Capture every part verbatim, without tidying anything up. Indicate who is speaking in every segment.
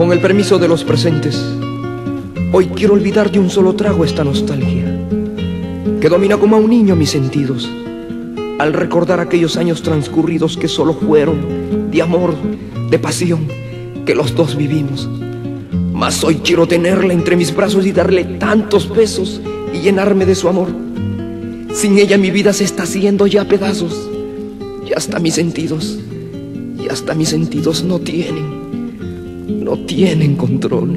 Speaker 1: Con el permiso de los presentes, hoy quiero olvidar de un solo trago esta nostalgia que domina como a un niño mis sentidos, al recordar aquellos años transcurridos que solo fueron de amor, de pasión, que los dos vivimos. Mas hoy quiero tenerla entre mis brazos y darle tantos besos y llenarme de su amor. Sin ella mi vida se está haciendo ya pedazos, y hasta mis sentidos, y hasta mis sentidos no tienen no tienen control.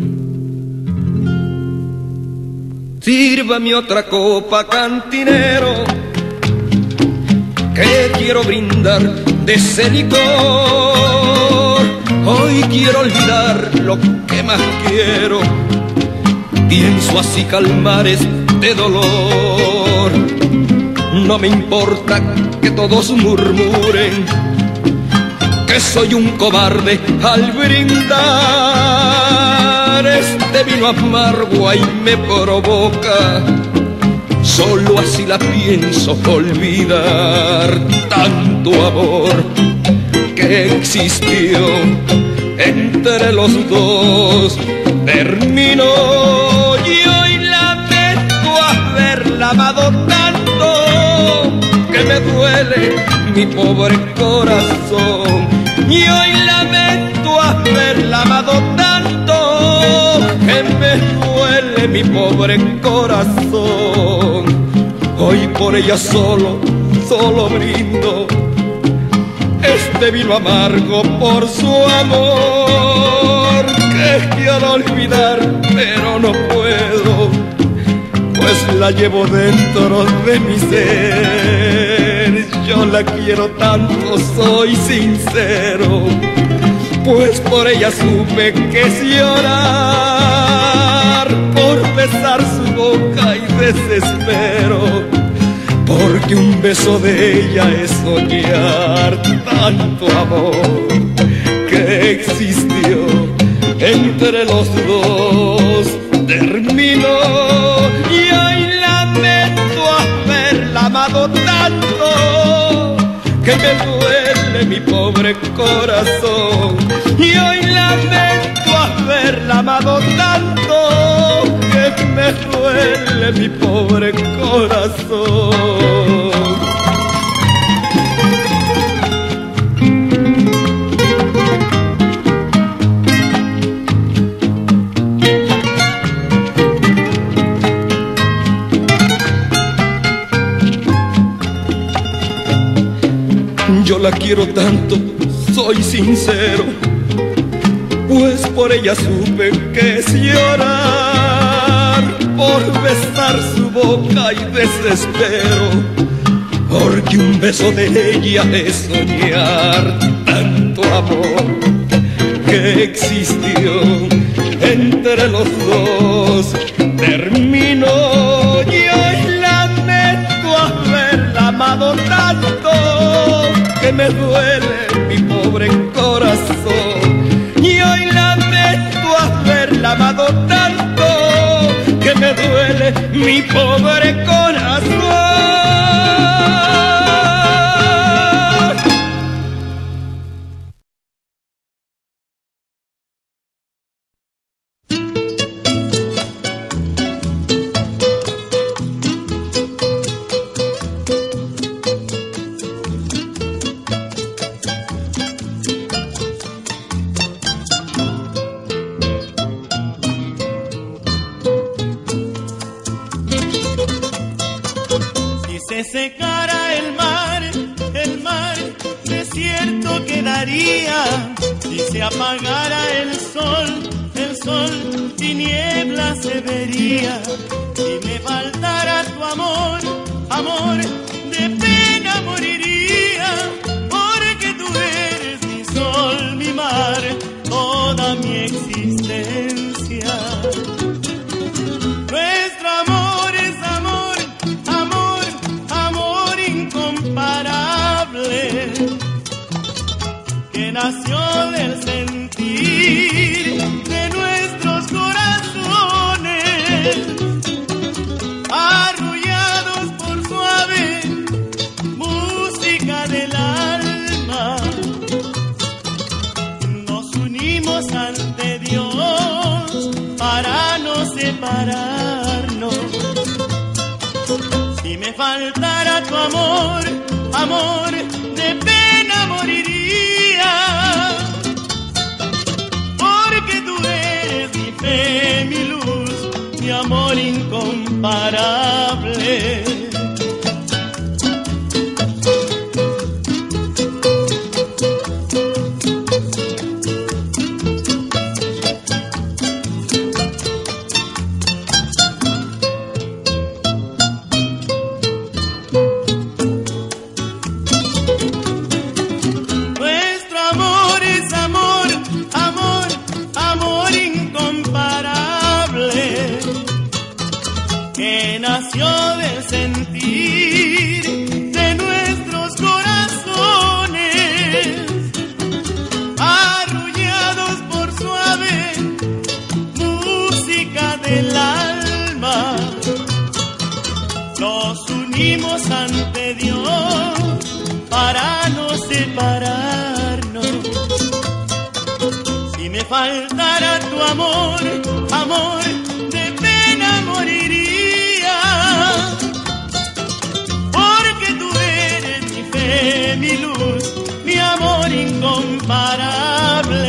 Speaker 1: Sírvame otra copa, cantinero, que quiero brindar de ese licor. Hoy quiero olvidar lo que más quiero, pienso así calmar este dolor. No me importa que todos murmuren que soy un cobarde al brindar. Este vino amargo ahí me provoca, solo así la pienso olvidar. Tanto amor que existió entre los dos terminó, y hoy lamento haberla amado tanto que me duele mi pobre corazón. Y hoy lamento haberla amado tanto que me duele mi pobre corazón. Hoy por ella solo, solo brindo este vino amargo por su amor, que quiero olvidar pero no puedo, pues la llevo dentro de mi ser. Yo la quiero tanto, soy sincero, pues por ella supe que es llorar, por besar su boca y desespero, porque un beso de ella es soñar. Tanto amor que existió entre los dos terminó, y hoy lamento haberla amado tanto que me duele mi pobre corazón. Y hoy lamento haberla amado tanto que me duele mi pobre corazón. Yo la quiero tanto, soy sincero, pues por ella supe que es llorar, por besar su boca y desespero, porque un beso de ella es soñar. Tanto amor que existió entre los dos terminó, y hoy lamento haberla amado tanto que me duele mi pobre corazón. Y hoy lamento haberla amado tanto que me duele mi pobre corazón.
Speaker 2: Se secara el mar, el mar desierto quedaría. Si se apagara el sol, el sol tiniebla se vería. Si me faltara tu amor, amor, de pena moriría. Porque tú eres mi sol, mi mar, toda mi existencia. Nuestro amor es amor, amor, amor incomparable, que nació del sentir de nuestros corazones, arrullados por suave música del alma. Nos unimos ante Dios separarnos. Si me faltara tu amor, amor, de pena moriría, porque tú eres mi fe, mi luz, mi amor incomparable. Del sentir de nuestros corazones, arrullados por suave música del alma, nos unimos ante Dios para no separarnos. Si me faltara tu amor, amor, de pena moriría, mi luz, mi amor incomparable.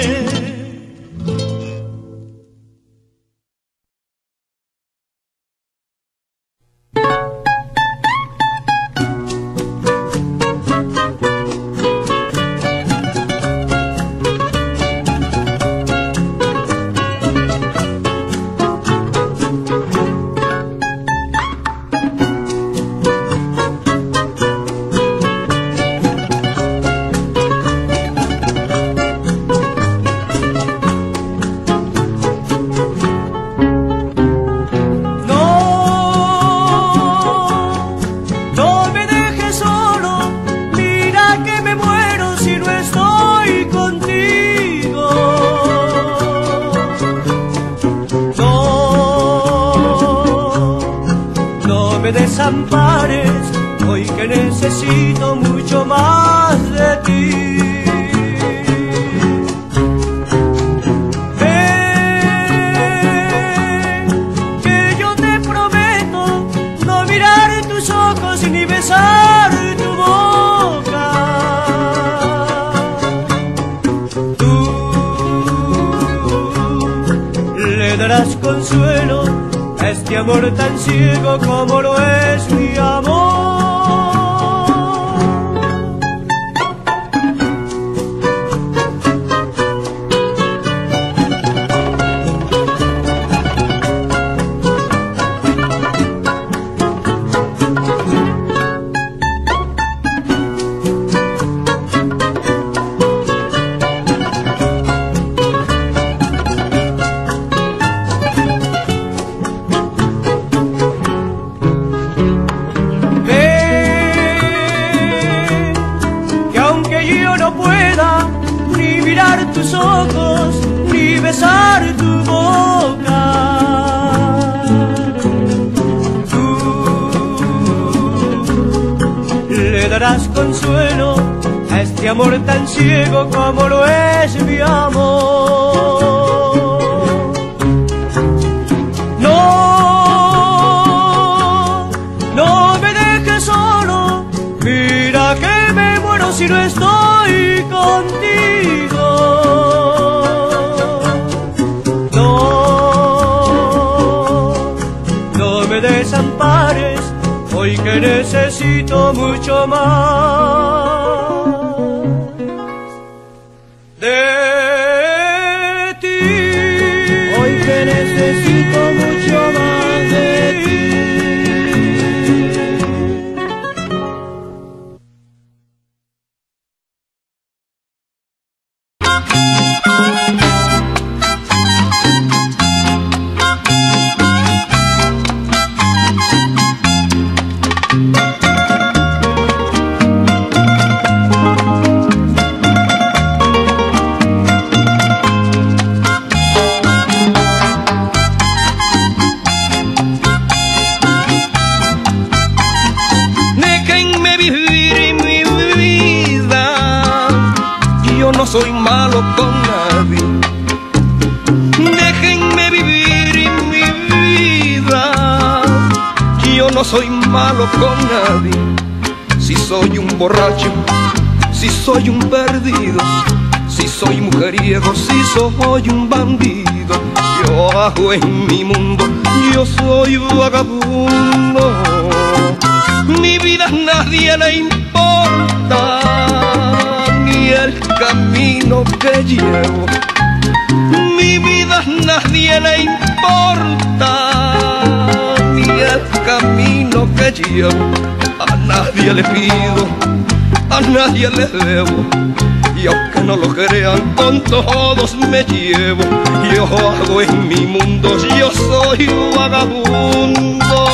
Speaker 3: Desampares, hoy que necesito mucho más de ti. Ven, que yo te prometo no mirar tus ojos ni besar tu boca. Tú le darás consuelo a este amor tan ciego como lo es mi amor. Tus ojos ni besar tu boca, tú le darás consuelo a este amor tan ciego como lo es mi amor. No, no me dejes solo, mira que me muero si no estoy contigo. Desampares, hoy que necesito mucho más de ti.
Speaker 4: Hoy que necesito mucho más de ti.
Speaker 1: soy malo con nadie. Déjenme vivir mi soy malo con nadie. Si soy un borracho, si soy un perdido, si soy mujeriego, si soy un bandido, yo hago en mi mundo, yo soy vagabundo. Mi vida a nadie le importa, ni el camino que llevo. Mi vida a nadie le importa, ni el camino que llevo. A nadie le pido, a nadie le debo, y aunque no lo crean, con todos me llevo. Yo hago en mi mundo, yo soy vagabundo.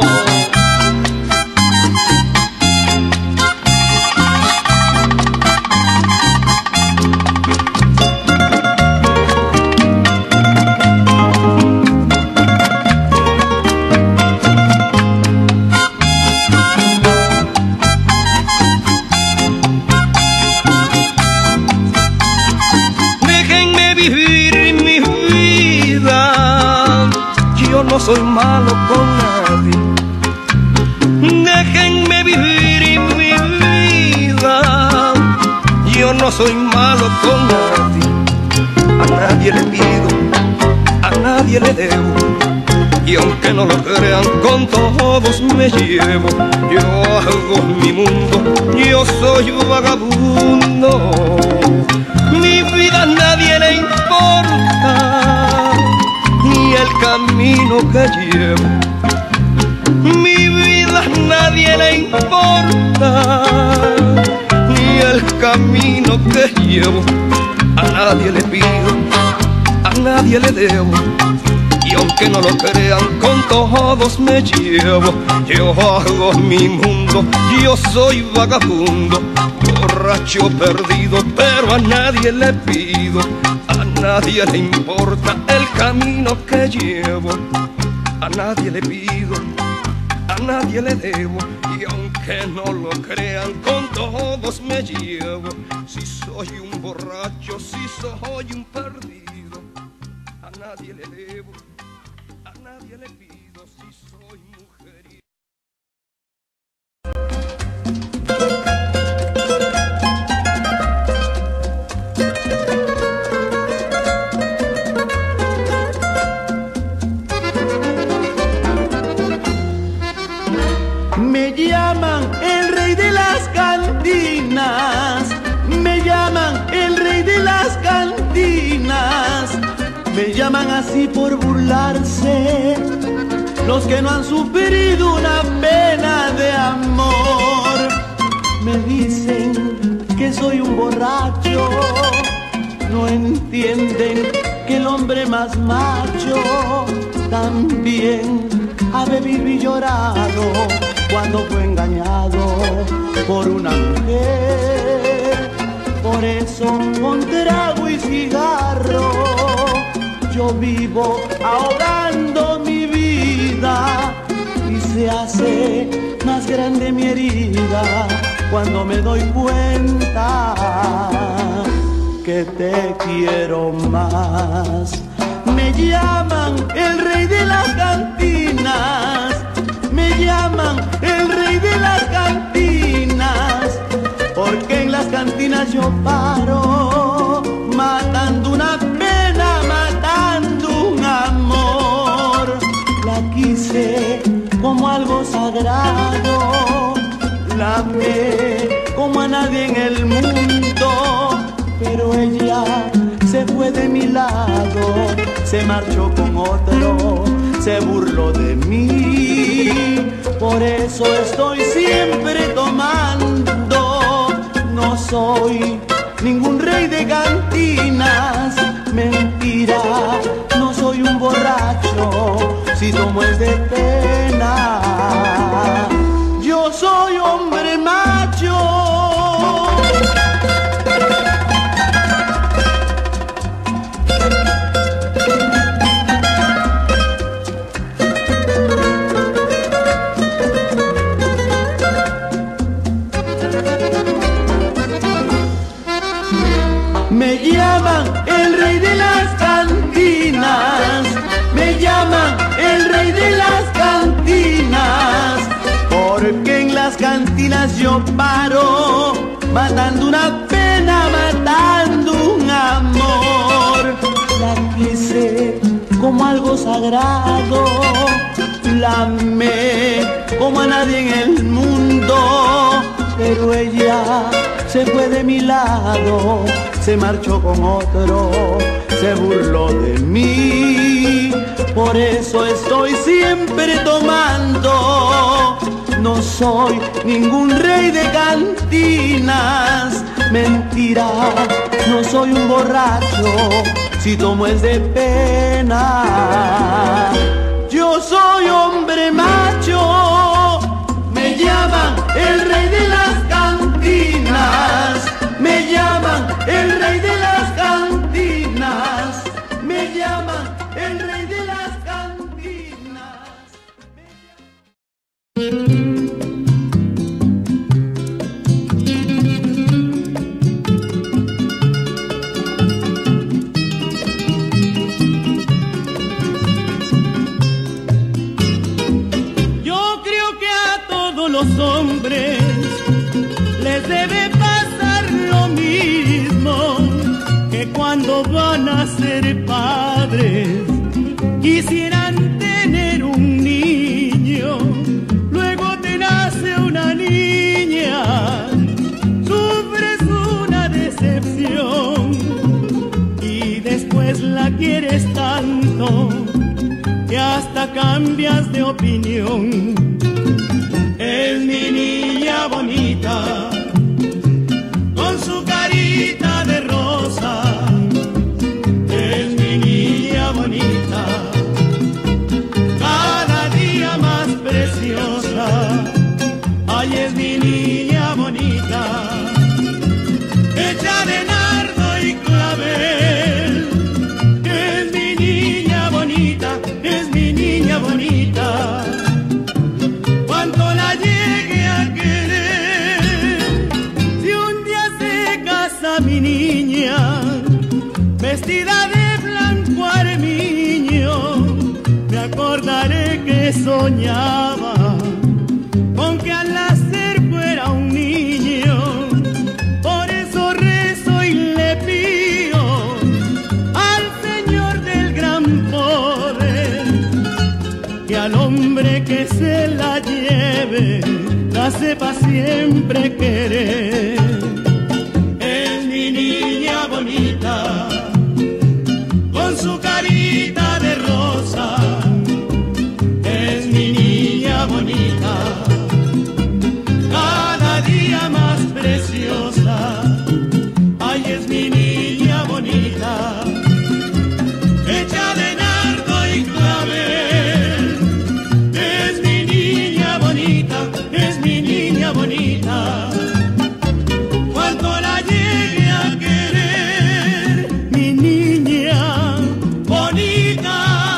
Speaker 1: No soy malo con nadie, déjenme vivir mi vida. Yo no soy malo con nadie, a nadie le pido, a nadie le debo, y aunque no lo crean, con todos me llevo. Yo hago mi mundo, yo soy vagabundo. Mi vida a nadie le importa, ni el camino que llevo. Mi vida a nadie le importa, ni el camino que llevo. A nadie le pido, a nadie le debo, y aunque no lo crean, con todos me llevo. Yo hago mi mundo, yo soy vagabundo, borracho perdido, pero a nadie le pido, a nadie le importa el camino que llevo. A nadie le pido, a nadie le debo, y aunque no lo crean, con todos me llevo. Si soy un borracho, si soy un perdido, a nadie le debo, a nadie le pido. Si soy mujeriego.
Speaker 2: Me llaman el rey de las cantinas, me llaman el rey de las cantinas, me llaman así por burlarse los que no han sufrido una pena de amor. Me dicen que soy un borracho, no entienden que el hombre más macho también ha bebido y llorado cuando fue engañado por una mujer. Por eso con trago y cigarro yo vivo ahogando mi vida, y se hace más grande mi herida cuando me doy cuenta que te quiero más. Me llaman el rey de las cantinas, me llaman el rey de las cantinas, porque en las cantinas yo paro, matando una pena, matando un amor. La quise como algo sagrado, la amé como a nadie en el mundo, pero ella se fue de mi lado, se marchó con otro, se burló de mí. Por eso estoy siempre tomando, no soy ningún rey de cantinas. Mentira, no soy un borracho, si tomo es de pena. Yo soy hombre macho. Me llaman el rey de las cantinas, me llaman el rey de las cantinas, cantinas yo paro, matando una pena, matando un amor. La quise como algo sagrado, la amé como a nadie en el mundo, pero ella se fue de mi lado, se marchó con otro, se burló de mí. Por eso estoy siempre tomando. No soy ningún rey de cantinas, mentira, no soy un borracho, si tomo es de pena. Yo soy hombre macho, me llaman el rey de las cantinas, me llaman el rey de las cantinas, me llaman el rey de las cantinas.
Speaker 3: Yo creo que a todos los hombres les debe pasar lo mismo, que cuando van a ser padres quisieran tener un niño, luego te nace una niña, sufres una decepción y después la quieres tanto que hasta cambias de opinión. Es mi niña bonita, con su carita de rosa, es mi niña bonita, cada día más preciosa. Ay, es mi niña bonita, hecha de nardo y clavel, es mi niña bonita, es mi niña bonita. Cuánto la llegue a querer, si un día se casa mi niña, vestida de blanco armiño, me acordaré que soñaba con que al nacer fuera un niño. Por eso rezo y le pido al Señor del gran poder que al hombre que se la lleve la sepa siempre querer. Es mi niña bonita, con su carita de rosa, es mi niña bonita, cada día más preciosa. Ay, es mi niña bonita, hecha de nardo y clavel, es mi niña bonita, es mi niña bonita. Cuánto la llegue a querer, mi niña bonita.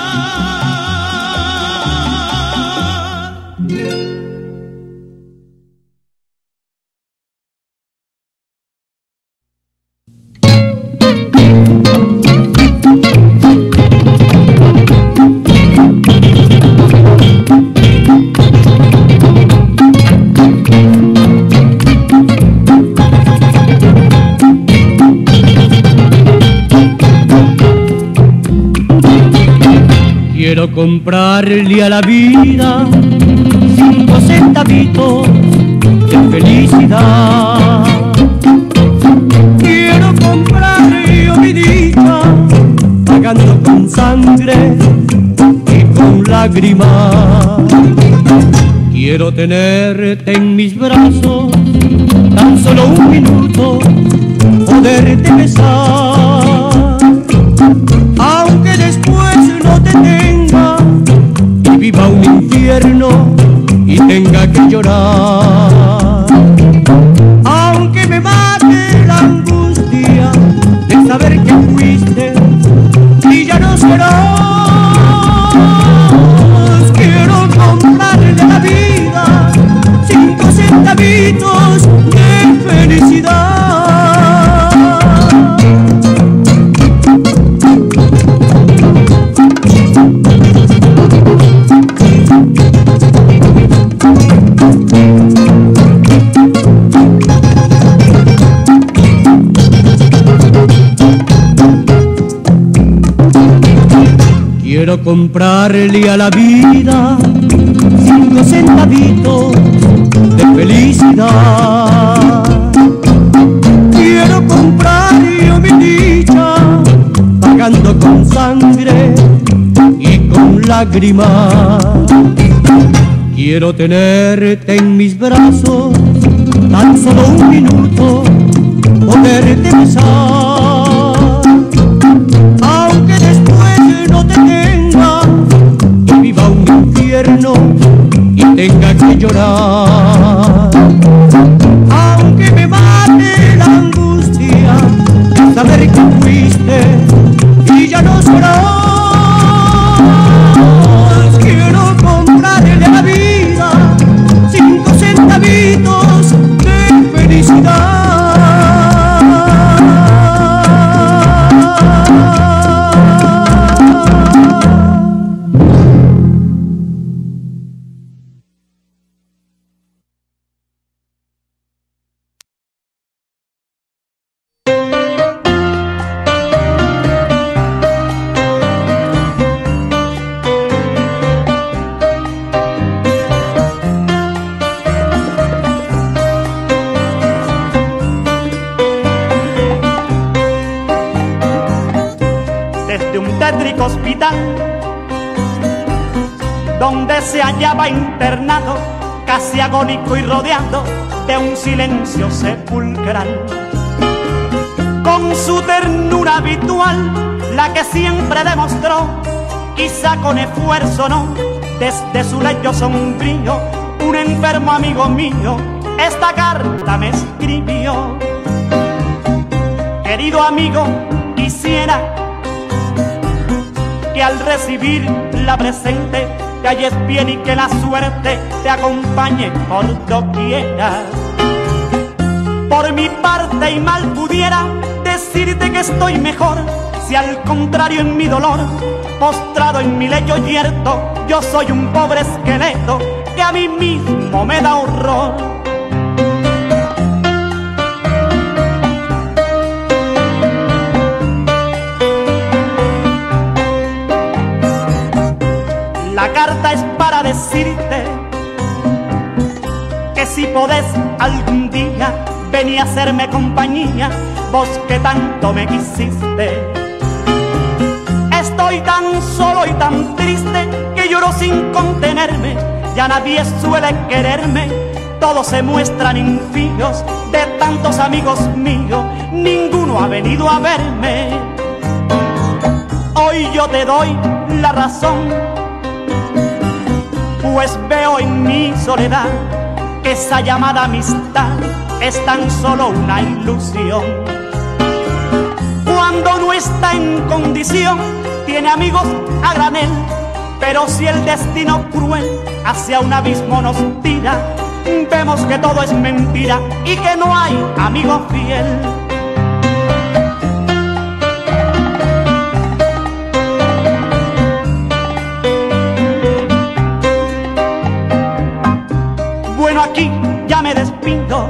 Speaker 4: Quiero comprarle a la vida cinco centavitos de felicidad. Quiero comprarle yo mi dicha, pagando con sangre y con lágrimas. Quiero tenerte en mis brazos tan solo un minuto, poderte besar, aunque después no te tenga y viva un infierno y tenga que llorar, aunque me mate la angustia de saber que fuiste y ya no serás. Quiero comprarle a la vida cinco centavitos de felicidad.
Speaker 3: Quiero comprarle a la vida cinco centavitos de felicidad. Quiero comprarle mi dicha pagando con sangre y con lágrimas. Quiero tenerte en mis brazos tan solo un minuto, poderte besar, aunque después no te tenga y viva un infierno y tenga que llorar, aunque me mate la angustia de saber que fuiste y ya no serás. Quiero comprarle a la vida cinco centavitos de felicidad.
Speaker 2: Hospital donde se hallaba internado, casi agónico y rodeado de un silencio sepulcral. Con su ternura habitual, la que siempre demostró, quizá con esfuerzo no, desde su lecho sombrío, un enfermo amigo mío esta carta me escribió. Querido amigo, quisiera que al recibir la presente te halles bien y que la suerte te acompañe por doquiera. Por mi parte y mal pudiera decirte que estoy mejor, si al contrario en mi dolor, postrado en mi lecho yerto, yo soy un pobre esqueleto que a mí mismo me da horror. La carta es para decirte que si podés algún día venir a hacerme compañía, vos que tanto me quisiste. Estoy tan solo y tan triste que lloro sin contenerme, ya nadie suele quererme, todos se muestran infíos, de tantos amigos míos, ninguno ha venido a verme. Hoy yo te doy la razón, pues veo en mi soledad que esa llamada amistad es tan solo una ilusión. Cuando no está en condición, tiene amigos a granel, pero si el destino cruel hacia un abismo nos tira, vemos que todo es mentira y que no hay amigo fiel. Bueno, aquí ya me despido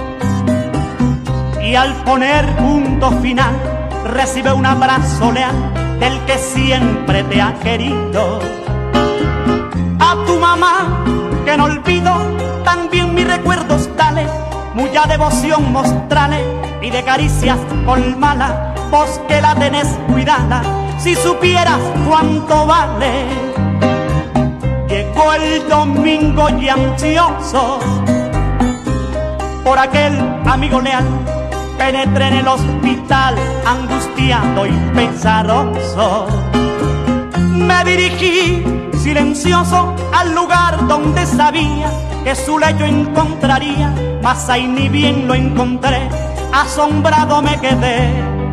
Speaker 2: y al poner punto final recibe un abrazo leal del que siempre te ha querido. A tu mamá que no olvido, también mis recuerdos dale, mucha devoción mostrale y de caricias colmala, vos que la tenés cuidada, si supieras cuánto vale. Llegó el domingo y ansioso por aquel amigo leal, penetré en el hospital angustiado y pesaroso. Me dirigí silencioso al lugar donde sabía que su lecho encontraría, mas ahí ni bien lo encontré, asombrado me quedé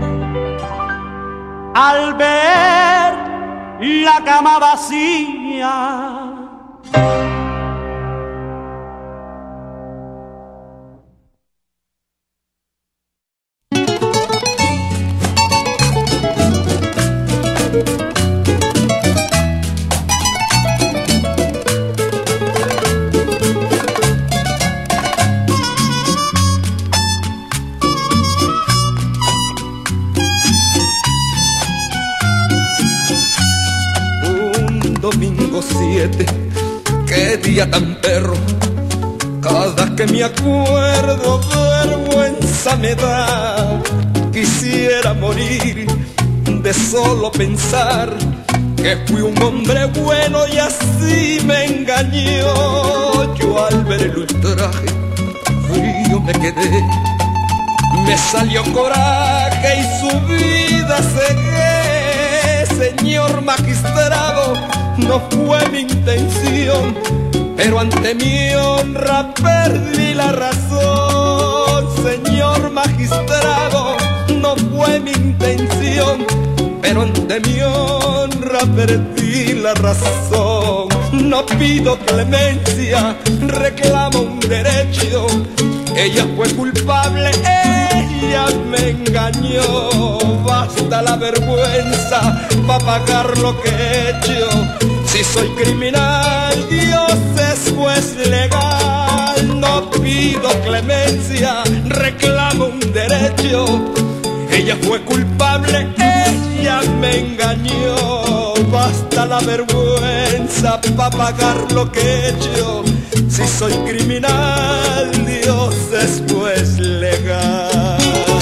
Speaker 2: al ver la cama vacía.
Speaker 5: siete, qué día tan perro. Cada que me acuerdo vergüenza me da. Quisiera morir de solo pensar que fui un hombre bueno y así me engañó. Yo al ver el ultraje frío me quedé, me salió coraje y su vida cegué. Señor magistrado, no fue mi intención, pero ante mi honra perdí la razón. Señor magistrado, no fue mi intención, pero ante mi honra perdí la razón. No pido clemencia, reclamo un derecho. Ella fue culpable, ella me engañó. Basta la vergüenza pa' pagar lo que he hecho. Si soy criminal, Dios es juez legal. No pido clemencia, reclamo un derecho. Ella fue culpable, ella me engañó. Basta la vergüenza pa' pagar lo que he hecho. Si soy criminal, Dios es juez legal.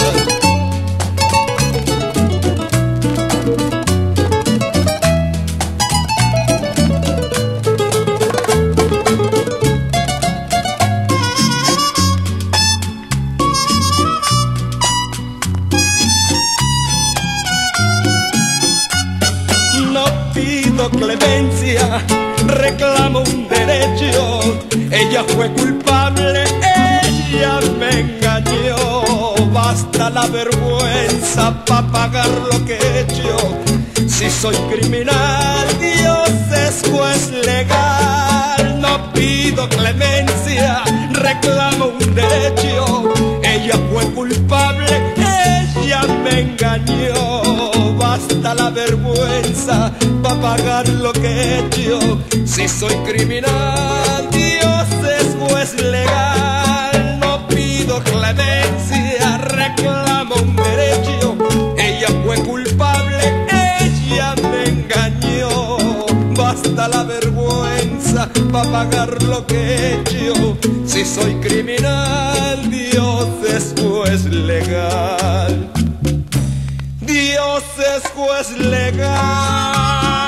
Speaker 5: Clemencia, reclamo un derecho. Ella fue culpable, ella me engañó. Basta la vergüenza pa' pagar lo que he hecho. Si soy criminal, Dios es juez legal. No pido clemencia, reclamo un derecho. Ella fue culpable, ella me engañó. Basta la vergüenza pa' pagar lo que he hecho. Si soy criminal, Dios es juez legal. No pido clemencia, reclamo un derecho. Ella fue culpable, ella me engañó. Basta la vergüenza pa' pagar lo que he hecho. Si soy criminal, Dios es juez legal. Dios es juez legal.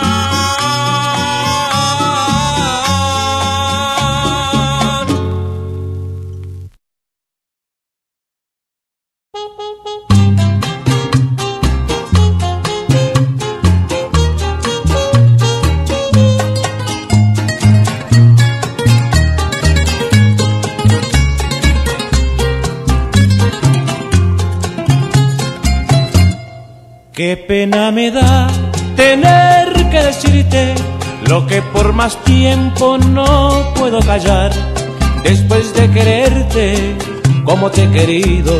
Speaker 3: Qué pena me da tener que decirte lo que por más tiempo no puedo callar. Después de quererte como te he querido,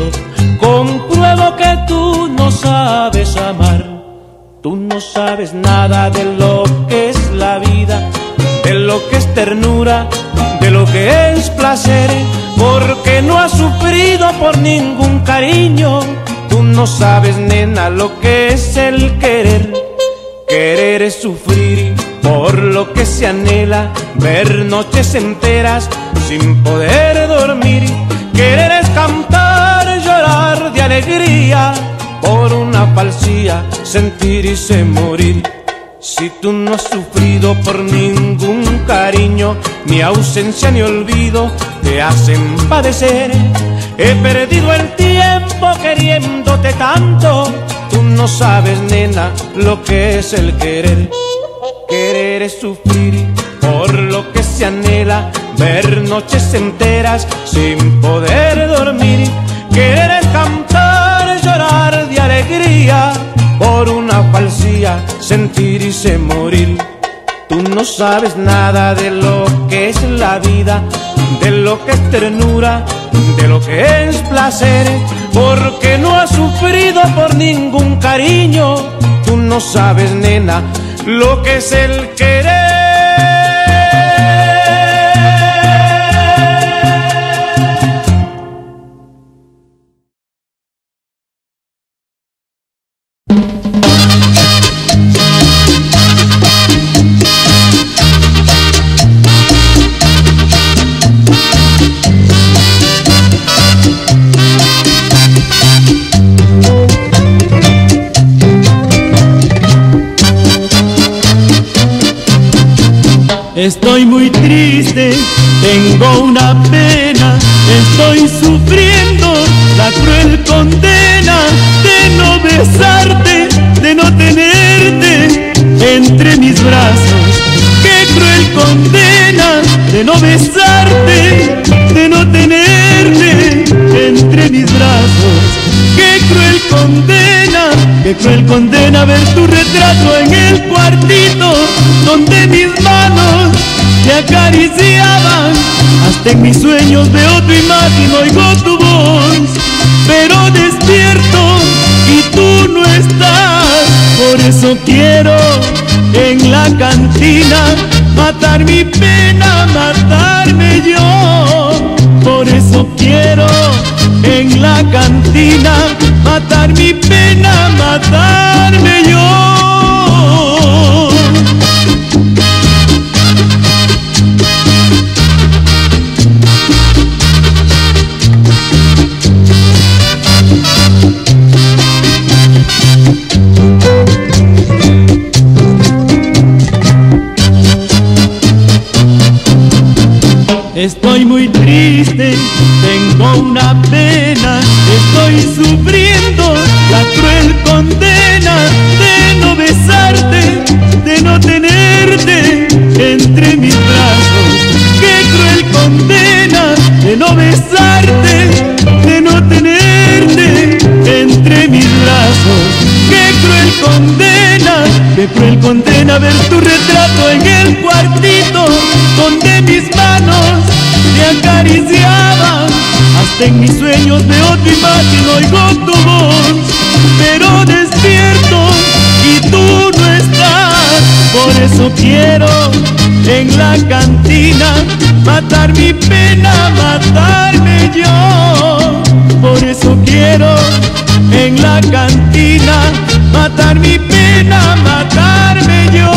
Speaker 3: compruebo que tú no sabes amar. Tú no sabes nada de lo que es la vida, de lo que es ternura, de lo que es placer, porque no has sufrido por ningún cariño. Tú no sabes, nena, lo que es el querer. Querer es sufrir por lo que se anhela, ver noches enteras sin poder dormir. Querer es cantar, llorar de alegría por una falsía, sentirse morir. Si tú no has sufrido por ningún cariño, ni ausencia ni olvido te hacen padecer. He perdido el tiempo queriéndote tanto. Tú no sabes, nena, lo que es el querer. Querer es sufrir por lo que se anhela, ver noches enteras sin poder dormir. Querer es cantar, llorar de alegría por una falsía, sentirse morir. Tú no sabes nada de lo que es la vida, de lo que es ternura, de lo que es placer, porque no has sufrido por ningún cariño. Tú no sabes, nena, lo que es el querer.
Speaker 2: Estoy muy triste, tengo una pena, estoy sufriendo la cruel condena de no besarte, de no tenerte entre mis brazos. Qué cruel condena de no besarte, de no tenerte entre mis brazos. Qué cruel condena, qué cruel condena ver tu retrato en el cuartito donde mis manos te acariciaban. Hasta en mis sueños veo tu imagen, oigo tu voz, pero despierto y tú no estás. Por eso quiero en la cantina matar mi pena, matarme yo. Por eso quiero en la cantina matar mi pena, matarme yo. Estoy muy triste, tengo una pena, estoy sufriendo la cruel condena de no besarte, de no tenerte entre mis brazos. Qué cruel condena de no besarte, de no tenerte entre mis brazos. Qué cruel condena, qué cruel condena ver tu retrato en el cuartito donde mis manos te acariciaban. Hasta en mis sueños veo tu imagen, oigo tu voz, pero despierto y tú no estás. Por eso quiero en la cantina matar mi pena, matarme yo. Por eso quiero en la cantina matar mi pena, matarme yo.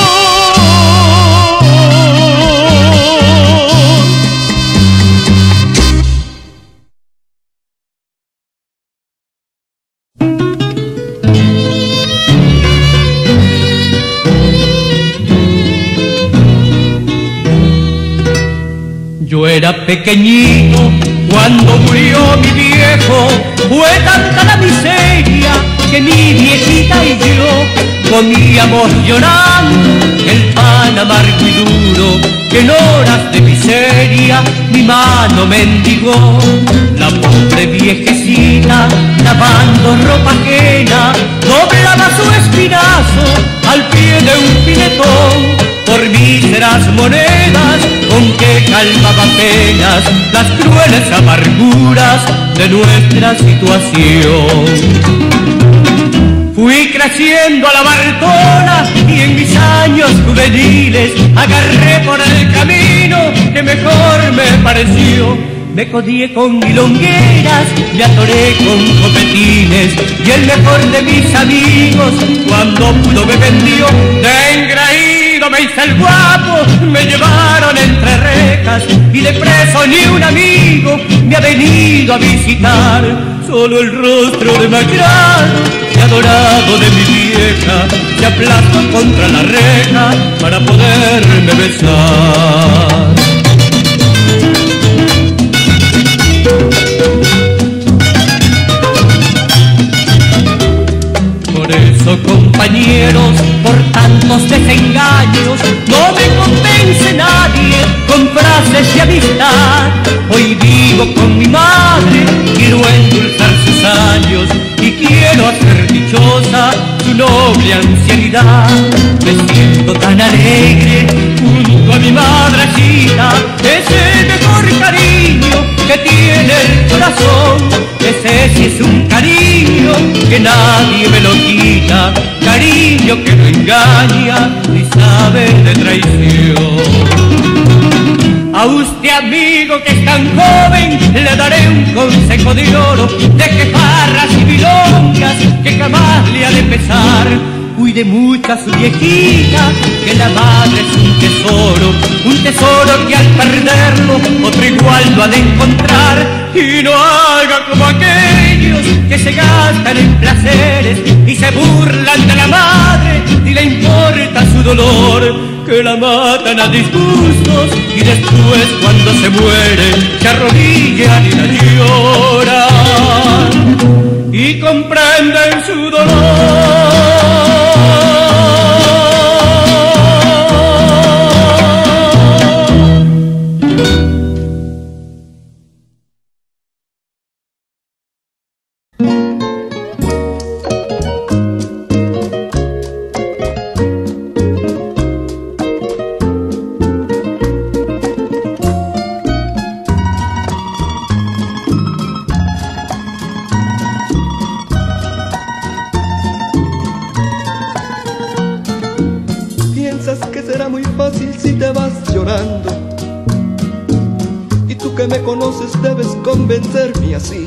Speaker 6: Yo era pequeñito cuando murió mi viejo, fue tanta la miseria que mi viejita y yo comíamos llorando el pan amargo y duro que en horas de miseria mi mano mendigó. La pobre viejecita, lavando ropa ajena, doblaba su espinazo al pie de un pinetón. Por míseras monedas con que calmaba apenas las crueles amarguras de nuestra situación. Fui creciendo a la Bartola y en mis años juveniles agarré por el camino que mejor me pareció. Me codié con milongueras, me atoré con copetines y el mejor de mis amigos cuando pudo me vendió. De engreído me hice el guapo, me llevaron entre rejas y de preso ni un amigo me ha venido a visitar. Solo el rostro demacrado y adorado de mi vieja se aplasta contra la reja para poderme besar. Por eso, compañeros, por tantos desengaños, no me convence nadie con frases de amistad. Hoy vivo con mi madre, quiero endulzar sus años y quiero hacer dichosa su noble ancianidad. Me siento tan alegre junto a mi madrecita, ese mejor cariño que tiene el corazón. Ese sí es un cariño que nadie me lo quita, cariño que no engaña ni sabe de traición. A usted, amigo, que es tan joven, le daré un consejo de oro, de que farras y milongas que jamás le ha de pesar. Cuide mucho a su viejita, que la madre es un tesoro, un tesoro que al perderlo otro igual lo ha de encontrar. Y no haga como aquellos que se gastan en placeres y se burlan de la madre y le importa su dolor. que la matan a disgustos y después cuando se muere se arrodillan y la lloran y comprenden su dolor.
Speaker 5: Debes convencerme así.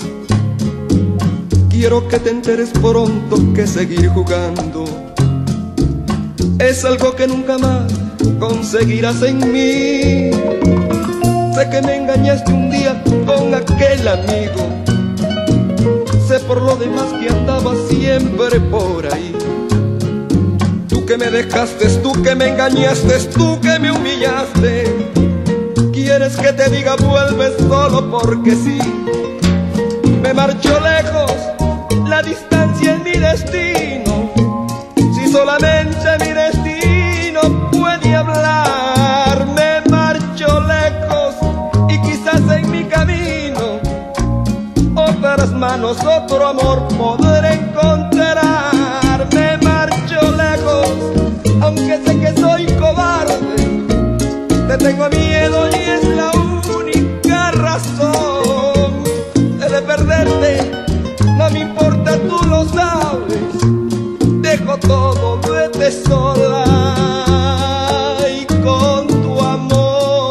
Speaker 5: Quiero que te enteres pronto que seguir jugando es algo que nunca más conseguirás en mí. Sé que me engañaste un día con aquel amigo, sé por lo demás que andabas siempre por ahí. Tú que me dejaste, tú que me engañaste, tú que me humillaste. ¿Quieres que te diga vuelves solo porque sí? Me marcho lejos, la distancia es mi destino. Si solamente mi destino puede hablar, me marcho lejos y quizás en mi camino otras manos, otro amor podré encontrar. Me marcho lejos, aunque sé que soy cobarde. Te tengo miedo y es la única razón de perderte. No me importa, tú lo sabes. Dejo todo, vete sola y con tu amor.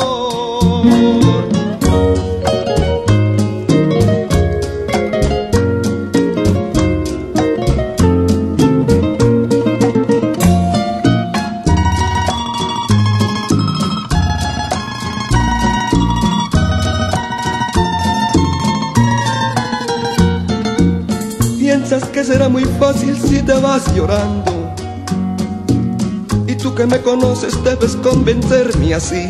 Speaker 5: Que será muy fácil si te vas llorando, y tú que me conoces debes convencerme así.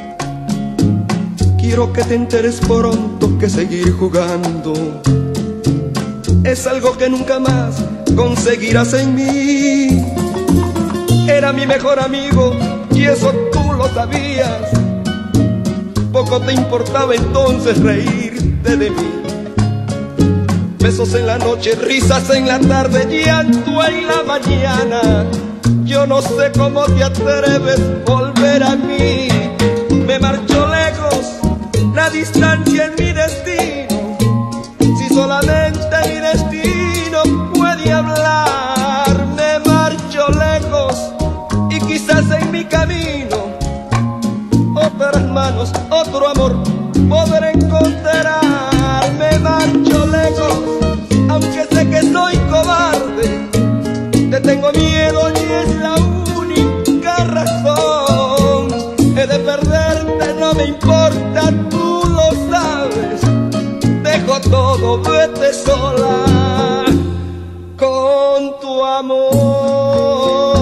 Speaker 5: Quiero que te enteres pronto que seguir jugando es algo que nunca más conseguirás en mí. Era mi mejor amigo y eso tú lo sabías. Poco te importaba entonces reírte de mí. Besos en la noche, risas en la tarde, llanto en la mañana. Yo no sé cómo te atreves a volver a mí. Me marcho lejos, la distancia es mi destino. Si solamente mi destino puede hablar, me marcho lejos y quizás en mi camino otras manos, otro amor podré encontrar. Me marcho lejos, aunque sé que soy cobarde. Te tengo miedo y es la única razón. He de perderte, no me importa, tú lo sabes. Dejo todo, vete sola con tu amor.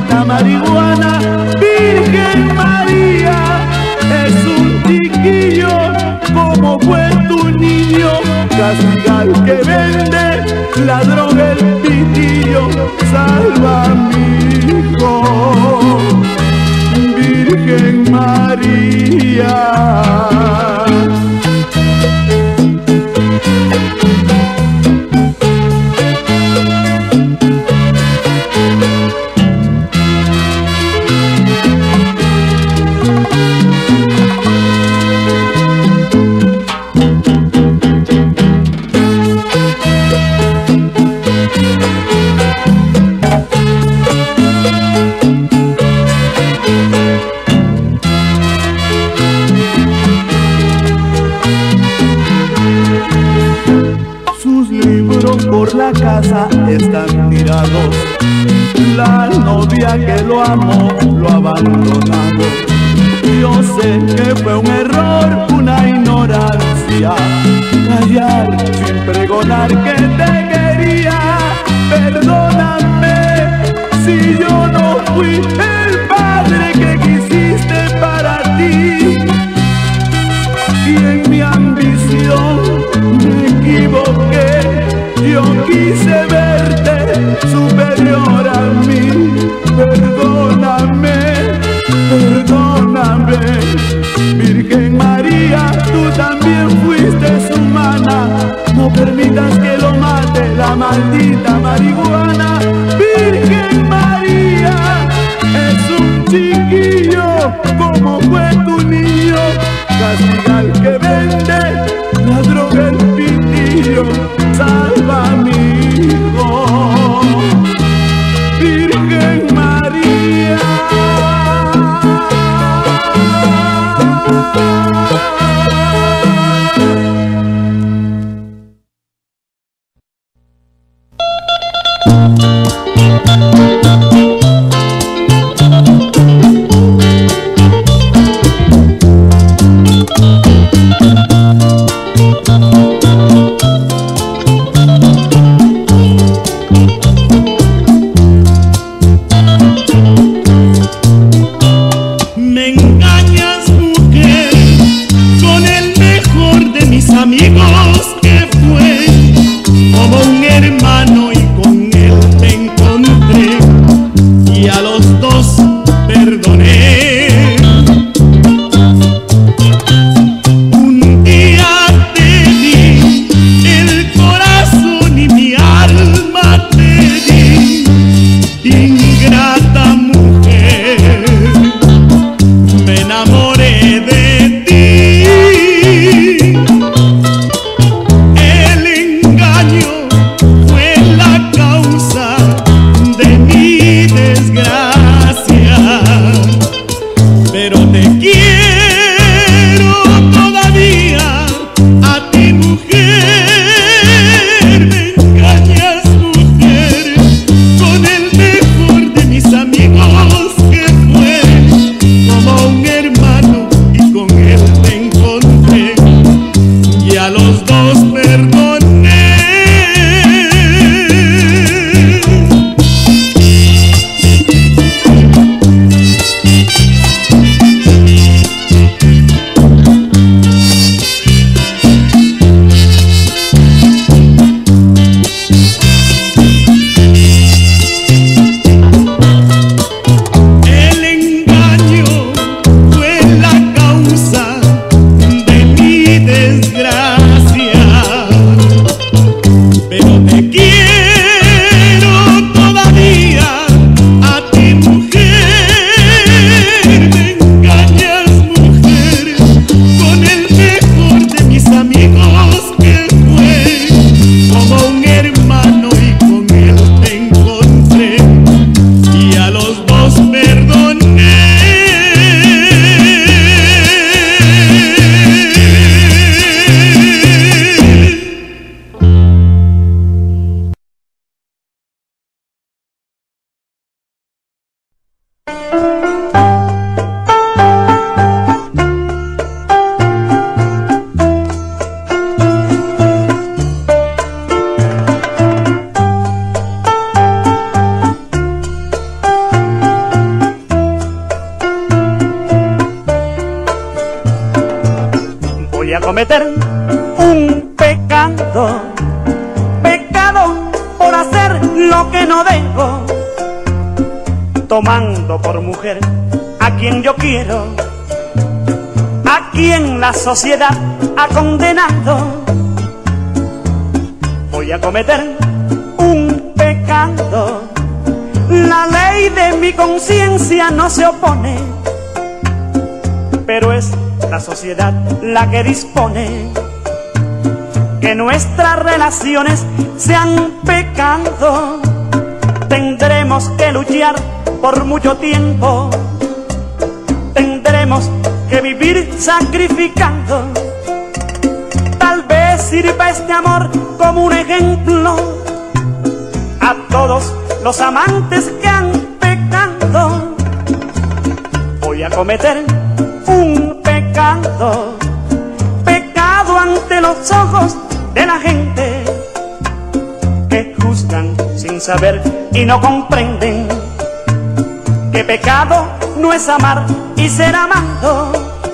Speaker 7: maldita marihuana. Virgen María, es un chiquillo, como fue tu niño. Castiga al que vende la droga, el pitillo. Salva a mi hijo, Virgen María. Por la casa están tirados, la novia que lo amó lo ha abandonado. Yo sé que fue un error, una ignorancia, callar sin pregonar que te quería. Perdóname si yo no fui el padre que quisiste para ti, y en mi ambición me equivoqué. Yo quise verte superior a mí. Perdóname, perdóname. Virgen María, tú también fuiste humana. No permitas que lo mate la maldita marihuana. Virgen María, es un chiquillo, como fue tu niño. Castiga al que vende la droga, el pitillo. Salva a mi hijo, Virgen María.
Speaker 8: cometer un pecado, pecado por hacer lo que no debo, tomando por mujer a quien yo quiero, a quien la sociedad ha condenado. Voy a cometer un pecado, la ley de mi conciencia no se opone, pero es la sociedad la que dispone que nuestras relaciones sean pecado. Tendremos que luchar por mucho tiempo, tendremos que vivir sacrificando. Tal vez sirva este amor como un ejemplo a todos los amantes que han pecado. Voy a cometer un pecado, pecado ante los ojos de la gente que juzgan sin saber y no comprenden que pecado no es amar y ser amado.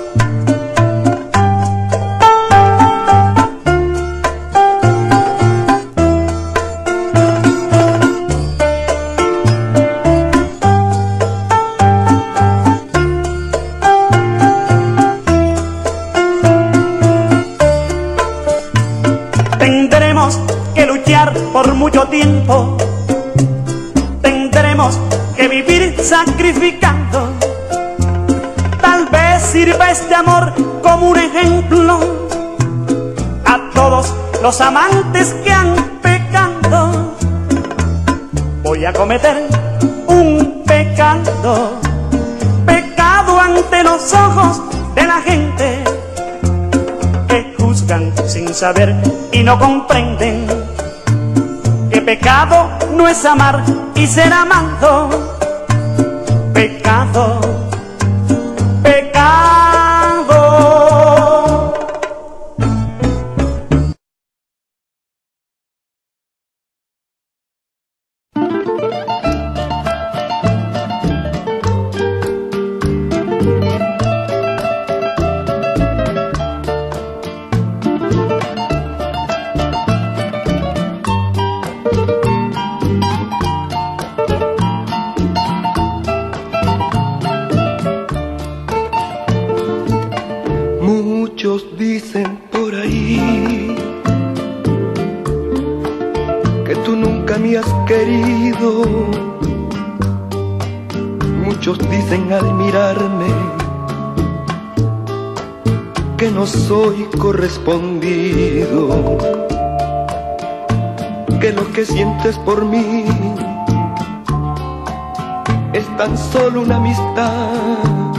Speaker 8: Tendremos que luchar por mucho tiempo, tendremos que vivir sacrificando. Tal vez sirva este amor como un ejemplo a todos los amantes que han pecado. Voy a cometer un pecado, pecado ante los ojos de la gente que juzgan sin saber y no comprenden que pecado no es amar y ser amado. Pecado, pecado.
Speaker 1: Muchos dicen por ahí que tú nunca me has querido. Muchos dicen al mirarme que no soy correspondido, que lo que sientes por mí es tan solo una amistad,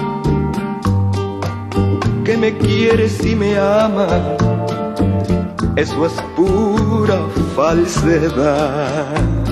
Speaker 1: que me quieres y me amas, eso es pura falsedad.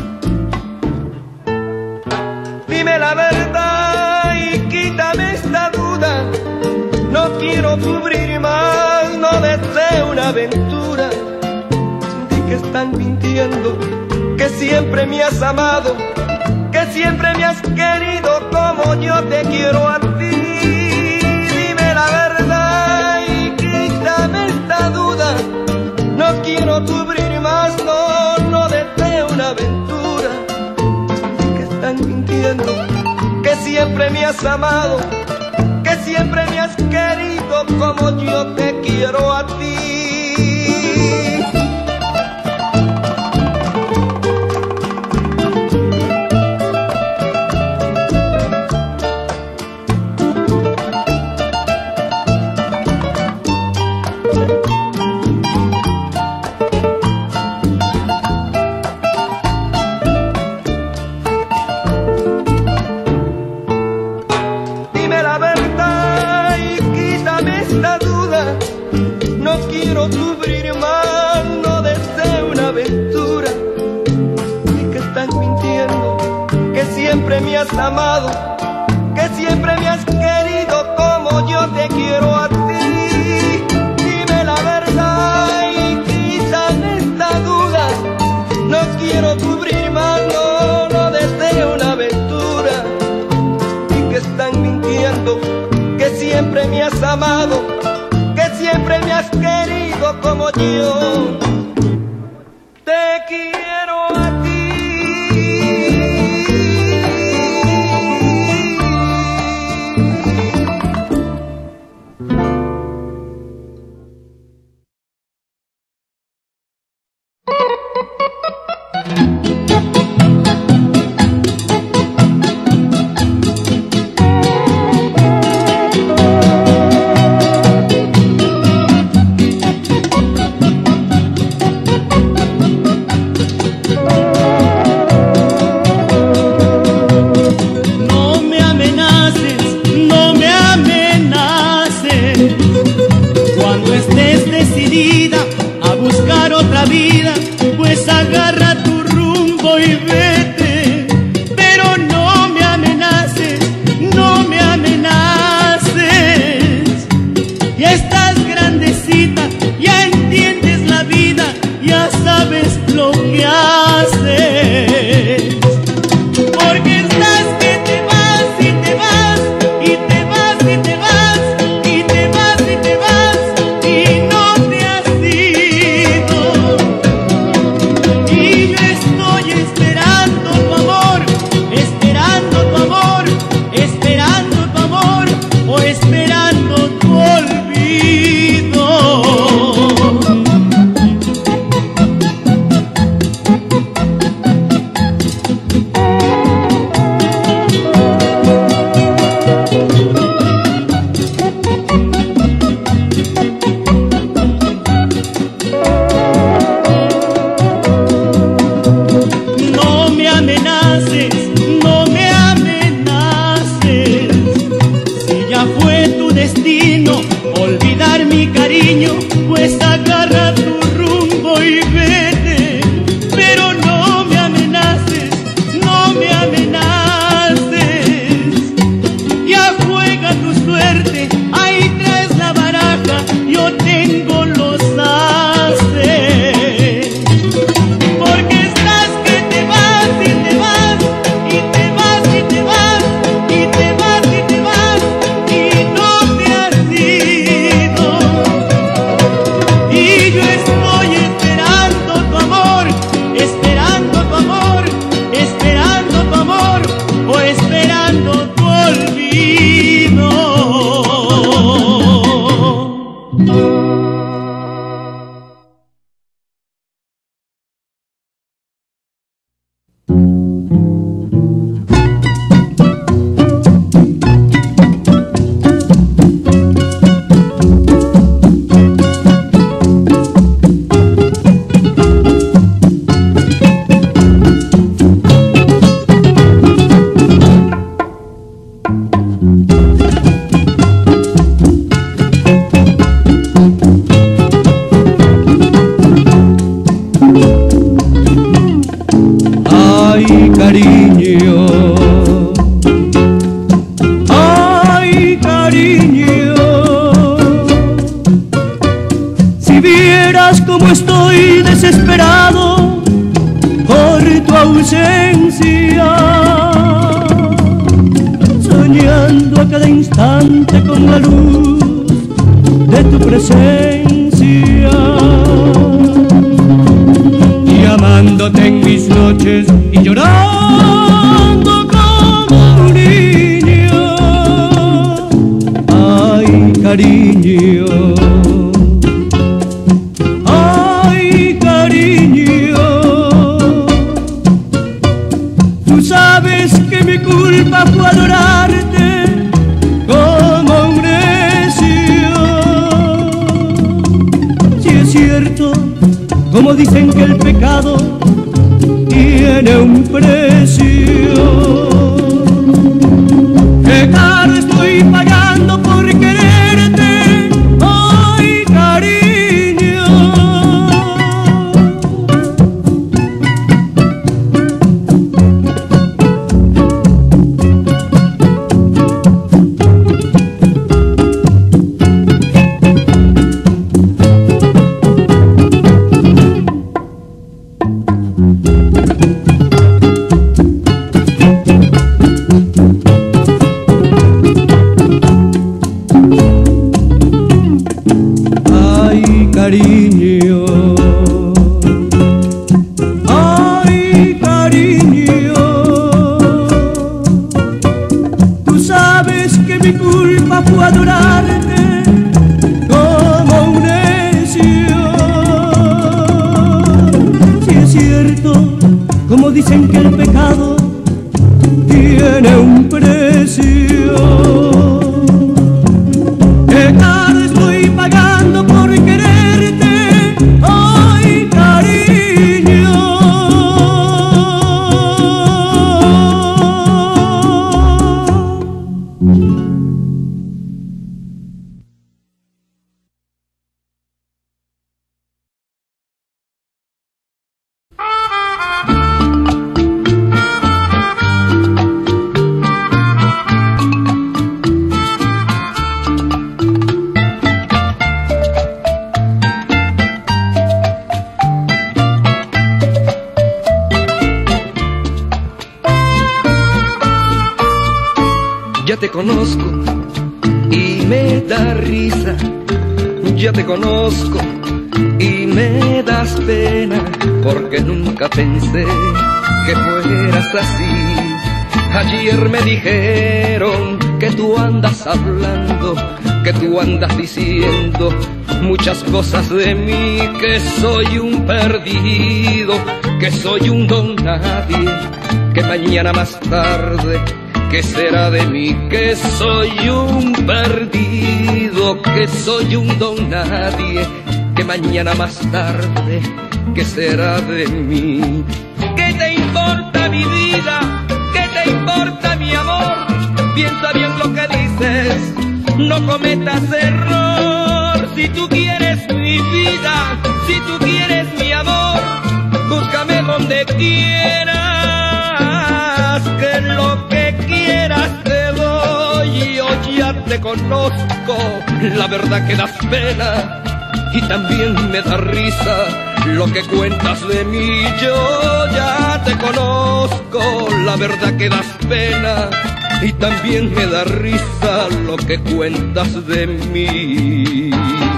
Speaker 1: Dime la verdad y quítame esta duda, no quiero sufrir más, no deseo una aventura. Sentí que están mintiendo, que siempre me has amado, que siempre me has querido como yo te quiero a ti. Dime la verdad y quítame esta duda, no quiero sufrir más, no, no deseo una aventura. Que están mintiendo, que siempre me has amado, que siempre me has querido como yo te quiero a ti. No quiero
Speaker 5: cariño, te quiero a ti.
Speaker 6: Como dicen que el pecado tiene un precio, qué caro estoy pagando por quererte, ay cariño. Cariño, dicen que el pecado tiene un precio. ¿Qué caro estoy pagando por quererte? ¡Ay, cariño!
Speaker 5: Ya te conozco y me da risa, ya te conozco y me das pena, porque nunca pensé que fueras así. Ayer me dijeron que tú andas hablando, que tú andas diciendo muchas cosas de mí, que soy un perdido, que soy un don nadie, que mañana más tarde ¿qué será de mí? Que soy un perdido, que soy un don nadie, que mañana más tarde, ¿qué será de mí? ¿Qué te importa mi vida? ¿Qué te importa mi amor? Piensa bien lo que dices, no cometas error. Si tú quieres mi vida, si tú quieres mi amor, búscame donde quieras, que lo que quieras te doy. Yo ya te conozco, la verdad que das pena y también me da risa lo que cuentas de mí. Yo ya te conozco, la verdad que das pena y también me da risa lo que cuentas de mí.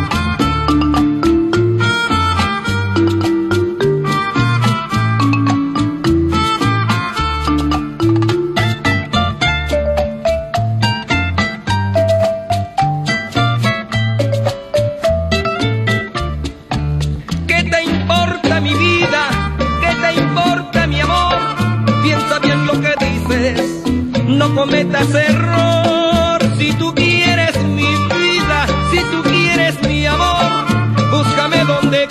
Speaker 5: No cometas error. Si tú quieres mi vida, si tú quieres mi amor, búscame donde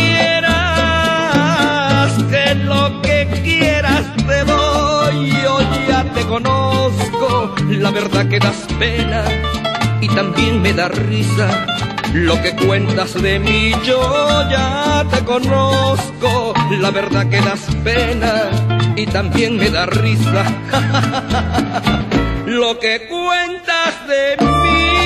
Speaker 5: quieras, que lo que quieras te doy. Yo ya te conozco, la verdad que das pena y también me da risa lo que cuentas de mí. Yo ya te conozco, la verdad que das pena y también me da risa lo que cuentas de mí.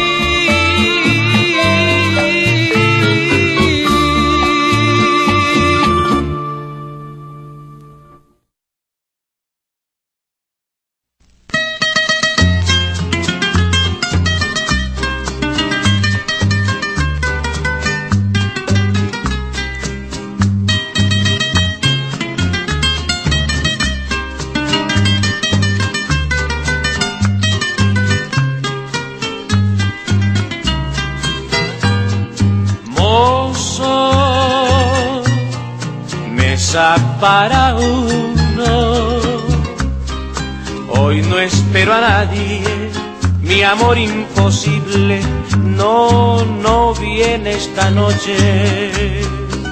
Speaker 3: Para uno, hoy no espero a nadie, mi amor imposible no, no viene esta noche.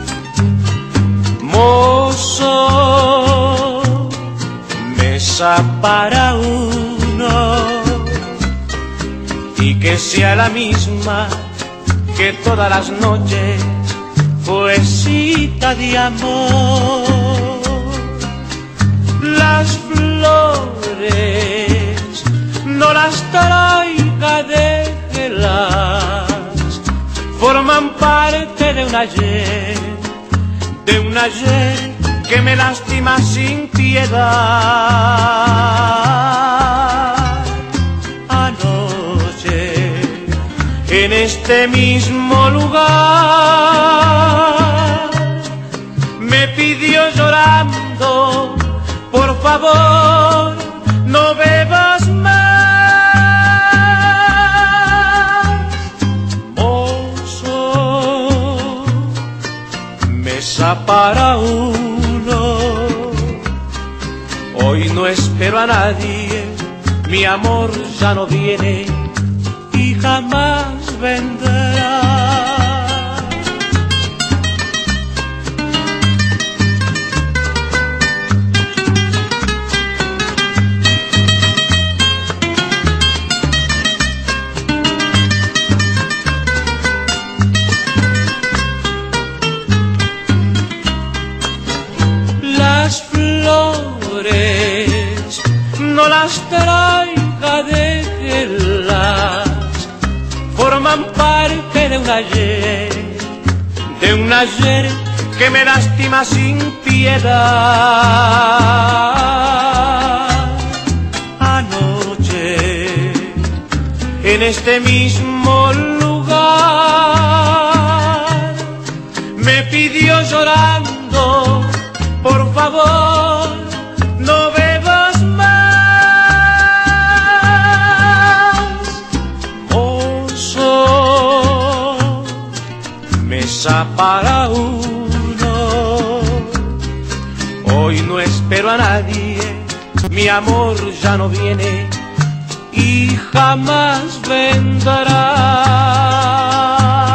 Speaker 3: Mozo, mesa para uno, y que sea la misma que todas las noches, poesita de amor. Las flores no las traiga, déjelas, forman parte de un ayer, de un ayer que me lastima sin piedad. Anoche, en este mismo lugar, me pidió llorando, por favor, no bebas más. Mozo, mesa para uno, Hoy no espero a nadie, mi amor ya no viene y jamás vendrá. Las flores no las traiga, déjenlas, forman parte de un ayer, de un ayer que me lastima sin piedad. Anoche, en este mismo lugar, me pidió llorando, por favor, no bebas más. Oh, sol, mesa para uno. Hoy no espero a nadie, mi amor ya no viene y jamás vendrá.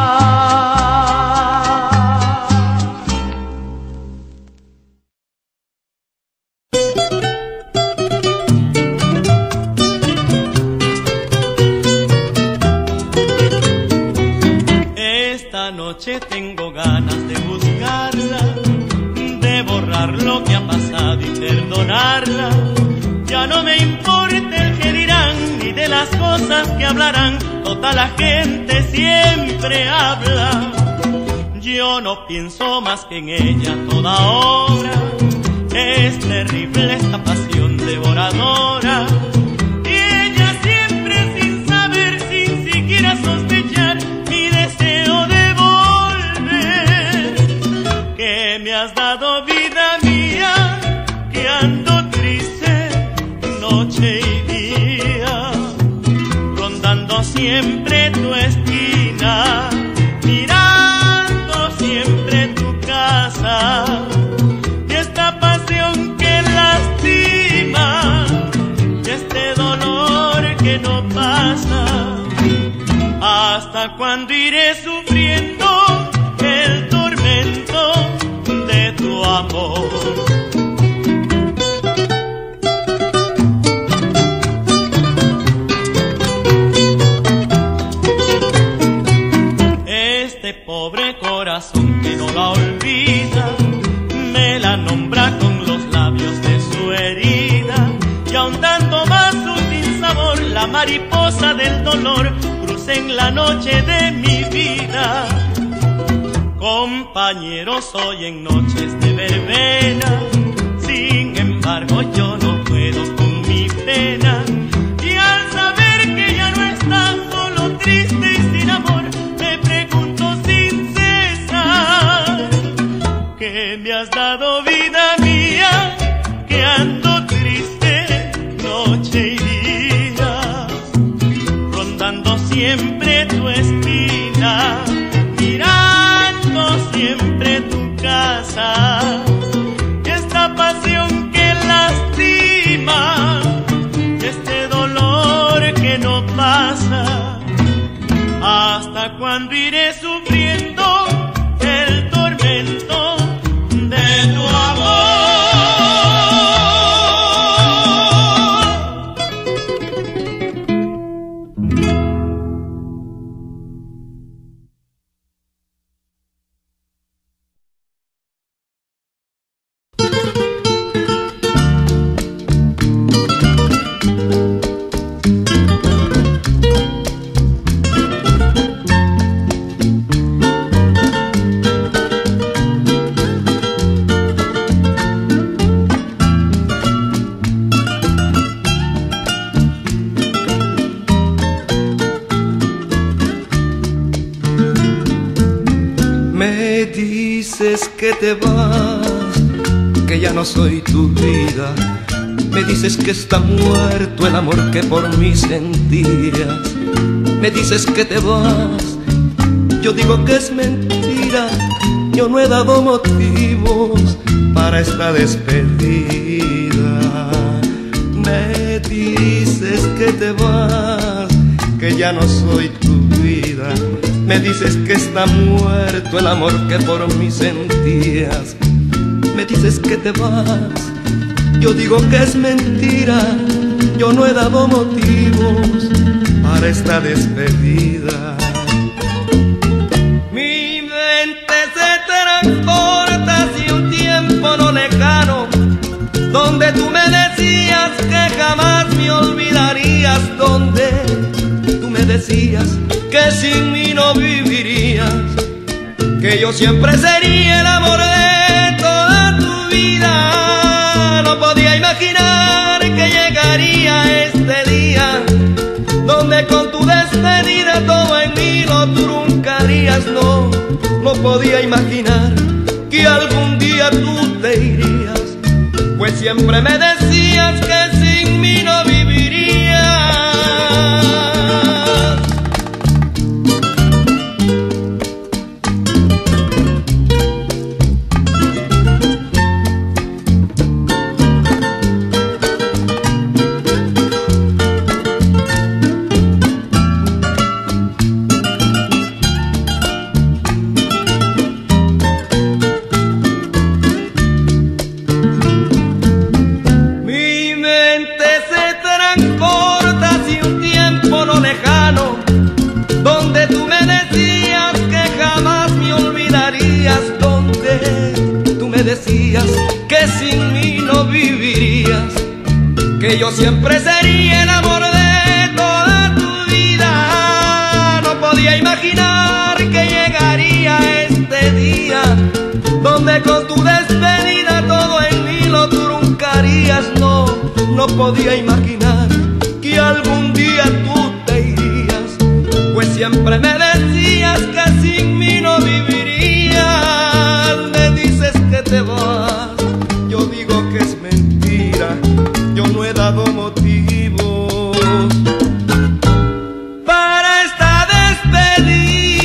Speaker 2: Tengo ganas de buscarla, de borrar lo que ha pasado y perdonarla. Ya no me importa el que dirán, ni de las cosas que hablarán. Toda la gente siempre habla. Yo no pienso más que en ella toda hora. Es terrible esta pasión devoradora. Y ella siempre sin saber, sin siquiera sospechar, mi deseo de que me has dado vida mía, que ando triste noche y día, rondando siempre tu esquina, mirando siempre tu casa, y esta pasión que lastima, y este dolor que no pasa. ¿Hasta cuándo iré sufriendo el tormento de tu amor? Este pobre corazón que no la olvida, me la nombra con los labios de su herida, y ahondando más su sinsabor, la mariposa del dolor cruza en la noche de mi vida. Compañeros, hoy en noches de verbena, sin embargo yo no puedo con mi pena. Y al saber que ya no estás, solo triste y sin amor, me pregunto sin cesar, ¿qué me has dado vida mía? Que ando triste noche y día, rondando siempre tu esquina, mirando siempre tu casa, y esta pasión que lastima, este dolor que no pasa. ¿Hasta cuándo iré sufriendo el tormento de tu amor?
Speaker 5: Que te vas, que ya no soy tu vida. Me dices que está muerto el amor que por mí sentías. Me dices que te vas, yo digo que es mentira. Yo no he dado motivos para esta despedida. que te vas, que ya no soy tu vida. Me dices que está muerto el amor que por mí sentías. Me dices que te vas, yo digo que es mentira. Yo no he dado motivos para esta despedida. Mi mente se transporta hacia un tiempo no lejano, donde tú me decías que jamás me olvidarías, donde tú me decías que sin mí no vivirías, que yo siempre sería el amor de toda tu vida. No podía imaginar que llegaría este día, donde con tu despedida todo en mí lo truncarías. No, no podía imaginar que algún día tú te irías, pues siempre me decías que sin mí no vivirías. Decías que sin mí no vivirías, que yo siempre sería el amor de toda tu vida. No podía imaginar que llegaría este día, donde con tu despedida todo en mí lo truncarías. No, no podía imaginar que algún día tú te irías, pues siempre me decías que sin mí no vivirías. Que te vas, yo digo que es mentira, yo no he dado motivos para esta despedida.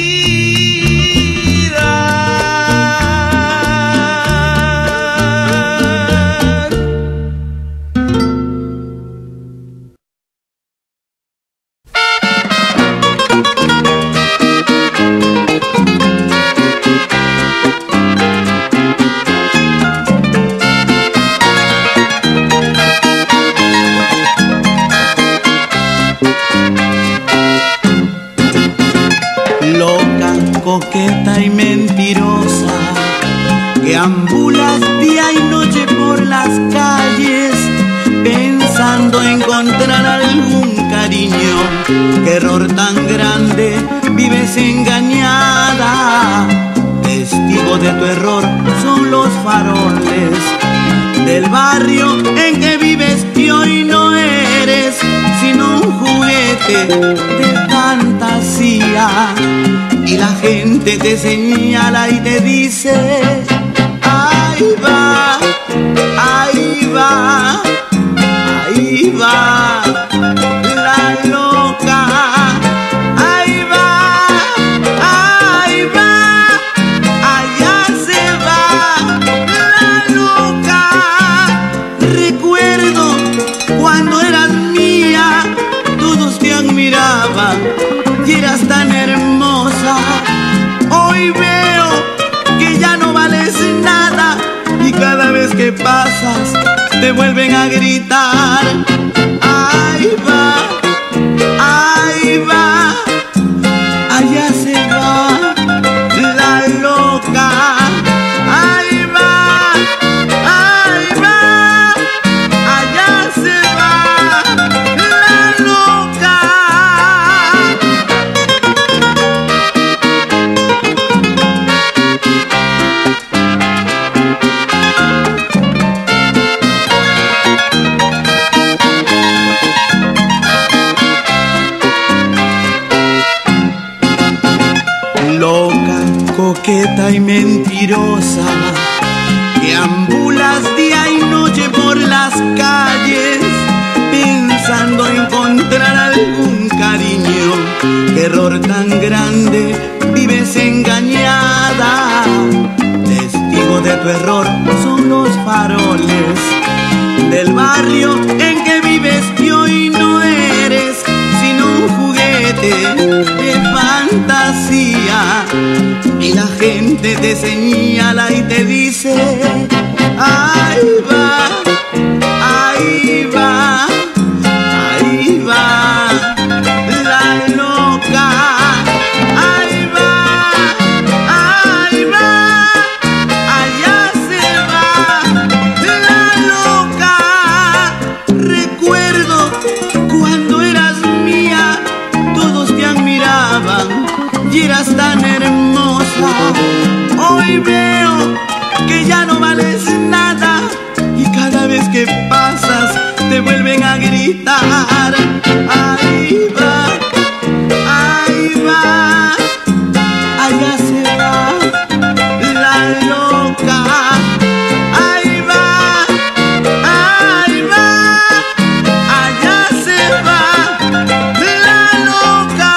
Speaker 9: Coqueta y mentirosa, que ambulas día y noche por las calles, pensando encontrar algún cariño. Qué error tan grande, vives engañada. Testigo de tu error son los faroles del barrio en que vives, y hoy no eres sino un juguete de fantasía. Y la gente te señala y te dice: ahí va, ahí va, ahí va la loca. Ahí va, ahí va, allá se va la loca. Recuerdo cuando eras mía, todos te admiraban y eras tan hermosa. Hoy veo que ya no vales nada, y cada vez que pasas te vuelven a gritar: ahí va, ahí va, allá se va la loca. Ahí va, ahí va, allá se va la loca. Loca, coqueta y mentirosa, que ambulas día y noche por las calles, pensando encontrar algún cariño. Qué error tan grande, vives engañada. Testigo de tu error son los faroles del barrio en que vives, y hoy no eres de fantasía y la gente te señala y te dice: ahí va, ahí va, ahí va la loca, ahí va, ahí va, allá se va la loca. Recuerdo cuando eras mía, todos te admiraban y eras tan hermosa. Hoy veo que ya no vales nada y cada vez que pasas te vuelven a gritar: ahí va, ahí va, allá se va la loca, ahí va, ahí va, allá se va la loca.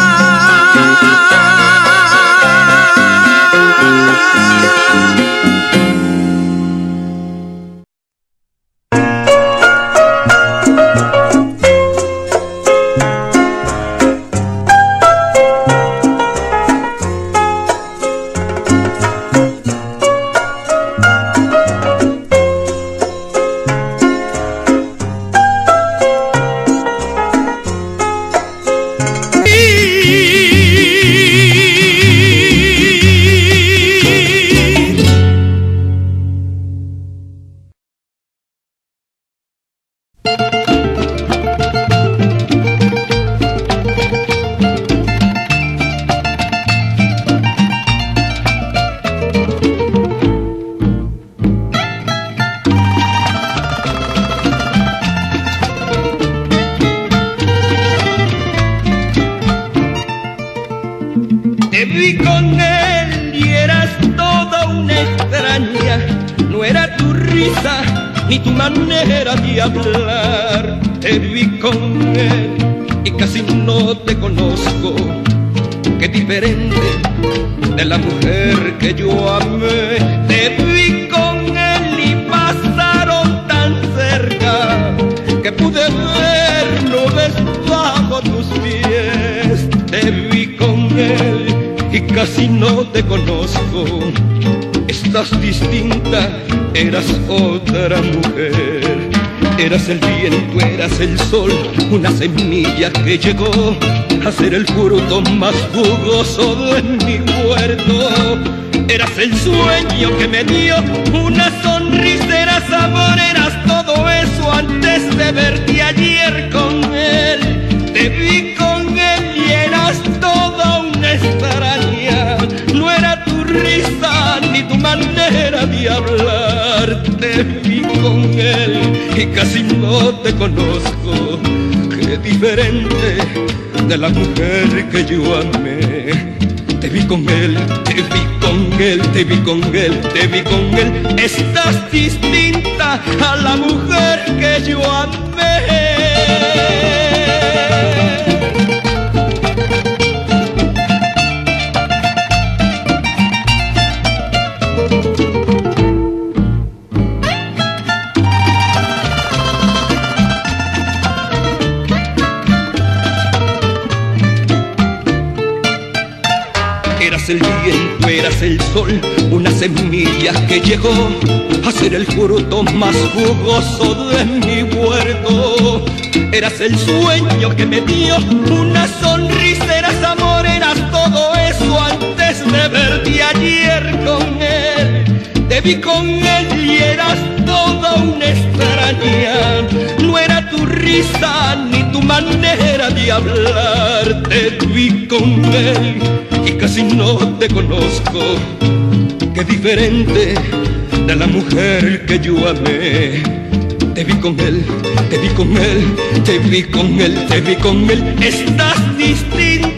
Speaker 5: Te vi con él y eras toda una extraña. No era tu risa ni tu manera de hablar. Te vi con él y casi no te conozco. Qué diferente de la mujer que yo amé. Te vi con él y pasaron tan cerca que pude ver nubes bajo tus pies. Te vi con él y casi no te conozco. Estás distinta, eras otra mujer. Eras el viento, eras el sol, una semilla que llegó a ser el fruto más jugoso de mi huerto. Eras el sueño que me dio una sonrisa, eras amor, eras todo eso antes de verte ayer con él. Te vi con él y eras toda una extraña. No era tu risa ni tu manera de hablar. Te vi con él y casi no te conozco. Qué diferente de la mujer que yo amé. Te vi con él, te vi con él, te vi con él, te vi con él. Estás distinta a la mujer que yo amé. Eras el viento, eras el sol, una semilla que llegó a ser el fruto más jugoso de mi huerto. Eras el sueño que me dio una sonrisa, eras amor, eras todo eso antes de verte ayer con él. Te vi con él y eras toda una extraña. No era tu risa ni tu manera de hablar. Te vi con él y casi no te conozco. Qué diferente de la mujer que yo amé. Te vi con él, te vi con él, te vi con él, te vi con él. Estás distinta